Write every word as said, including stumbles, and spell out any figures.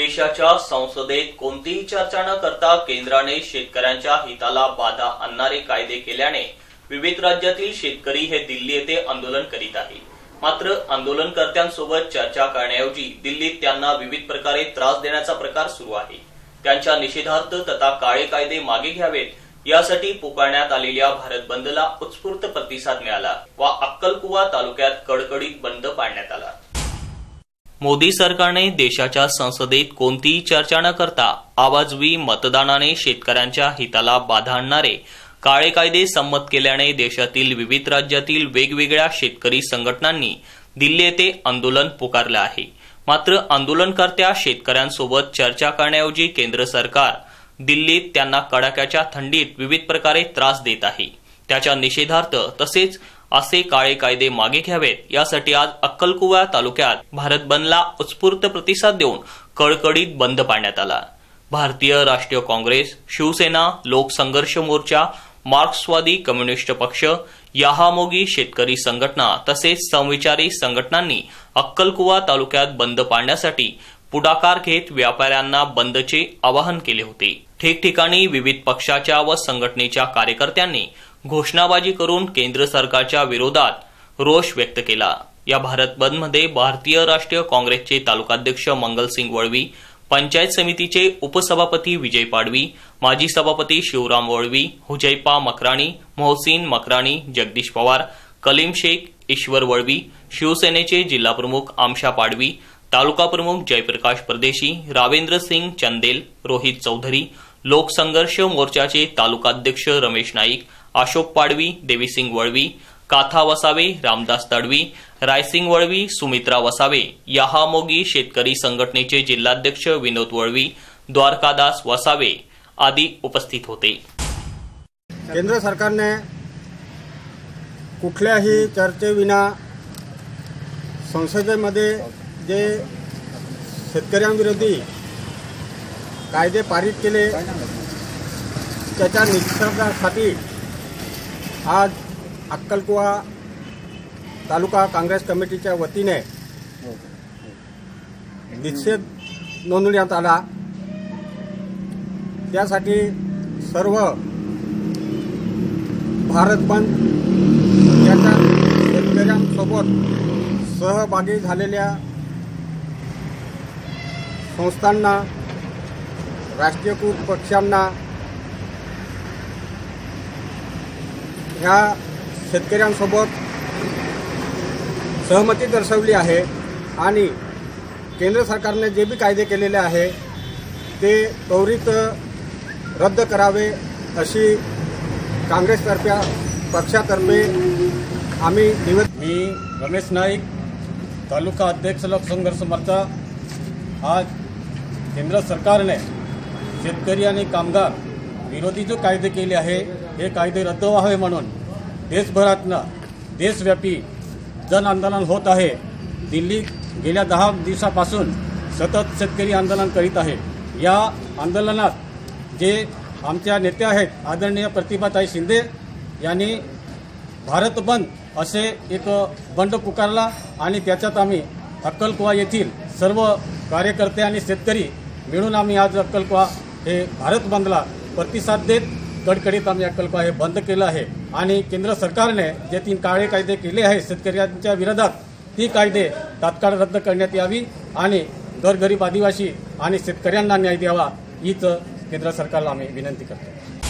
देशाच्या संसदेत कोणतीही चर्चा न करता केंद्राने शेतकऱ्यांच्या हिताला बाधा आणणारे कायदे केल्याने विविध राज्यातील शेतकरी हे दिल्ली येथे आंदोलन करीत आहे। मात्र आंदोलनकर्त्यांसोबत चर्चा करण्याऐवजी दिल्लीत त्यांना विविध प्रकारे त्रास देण्याचा प्रकार सुरू आहे। त्यांच्या निषेधार्थ तथा काळे कायदे मागे घ्यावेत यासाठी पुकारण्यात आलेल्या भारत बंदला उत्स्फूर्त प्रतिसाद मिळाला व अक्कलकुवा तालुक्यात कडकडीत बंद पाडण्यात आला। मोदी सरकारने देशाच्या संसदेत कोणतीही चर्चा न करता आवाजवी मतदानाने शेतकऱ्यांच्या हिताला बाधा आणणारे काळे कायदे संमत केल्याने देशातील विविध राज्यातील वेगवेगळ्या शेतकरी संघटनांनी दिल्ली येथे आंदोलन पुकारले आहे। मात्र आंदोलनकर्त्या शेतकऱ्यांसोबत चर्चा करण्याऐवजी केंद्र सरकार दिल्लीत त्यांना कडाक्याच्या थंडीत विविध प्रकारे त्रास देत आहे। त्याच्या निषेधार्थ तसेच असे काळे कायदे मागे घ्यावेत यासाठी आज अक्कलकुवा तालुक्यात भारत बंदला उत्स्फूर्त प्रतिसाद देऊन कडकडीत बंद पाडण्यात आला। भारतीय राष्ट्रीय काँग्रेस, शिवसेना, लोकसंघर्ष मोर्चा, मार्क्सवादी कम्युनिस्ट पक्ष, याहामोगी शेतकरी संघटना तसेच समविचारी संघटनांनी अक्कलकुवा तालुक्यात बंद पाडण्यासाठी पुढाकार घेत व्यापाऱ्यांना बंदचे आवाहन केले होते। ठिकठिकाणी विविध पक्षाच्या व संघटनेच्या कार्यकर्त्यांनी घोषणाबाजी करून केंद्र सरकारच्या विरोधात रोष व्यक्त केला। या भारत बंदमध्ये भारतीय राष्ट्रीय काँग्रेसचे तालुकाध्यक्ष मंगलसिंग वळवी, पंचायत समितीचे उपसभापती विजय पाडवी, माजी सभापती शिवराम वळवी, हुजैफा मकराणी, मोहसिन मकराणी, जगदीश पवार, कलीम शेख, ईश्वर वळवी, शिवसेनेचे जिल्हाप्रमुख आमशा पाडवी, तालुका प्रमुख जयप्रकाश परदेशी, रावेंद्र सिंग चंदेल, रोहित चौधरी, लोकसंघर्ष मोर्चाचे तालुकाध्यक्ष रमेश नाईक, अशोक पाडवी, देवीसिंग वळवी, काथा वसावे, रामदास तडवी, रायसिंग वळवी, सुमित्रा वसावे, याहामोगी शेतकरी संघटनेचे जिल्हाध्यक्ष विनोद वळवी, द्वारकादास वसावे आदी उपस्थित होते। केंद्र सरकारने कुठल्याही चर्चेविना संसदेमध्ये जे शेतकऱ्यांविरोधी कायदे पारित केले त्याच्या निषेधासाठी आज अक्कलकुवा तालुका काँग्रेस कमिटीच्या वतीने निषेध नोंदवण्यात आला। त्यासाठी सर्व भारत बंद याच्या शेतकऱ्यांसोबत सहभागी झालेल्या संस्थांना, राष्ट्रीयकृत पक्षांना ह्या शेतकऱ्यांसोबत सहमती दर्शवली आहे आणि केंद्र सरकारने जे बी कायदे केलेले आहे ते त्वरित रद्द करावे अशी काँग्रेसतर्फे पक्षातर्फे आम्ही निवेदन। मी रमेश नाईक, तालुका अध्यक्ष लोकसंघर्ष मोर्चा। आज केंद्र सरकारने शेतकरी आणि कामगार विरोधी जो कायदे केले आहे हे कायदे रद्द व्हावे म्हणून देशभरातनं देशव्यापी जन आंदोलन होत आहे। दिल्ली गेल्या दहा दिवसापासून सतत शेतकरी आंदोलन करीत आहे। या आंदोलनात जे आमच्या नेत्या आहेत आदरणीय प्रतिभाताई शिंदे यांनी भारत बंद असे एक बंड पुकारला आणि त्याच्यात आम्ही अक्कलकुवा येथील सर्व कार्यकर्ते आणि शेतकरी मिळून आम्ही आज अक्कलकुवा हे भारत बंदला प्रतिसाद देत कडकडीत आम्ही अक्कलकुवा हे बंद केलं आहे। आणि केंद्र सरकारने जे तीन काळे कायदे केले आहेत शेतकऱ्यांच्या विरोधात ती कायदे तात्काळ रद्द करण्यात यावी आणि गोरगरीब आदिवासी आणि शेतकऱ्यांना न्याय द्यावा हीच केंद्र सरकारला आम्ही विनंती करतो।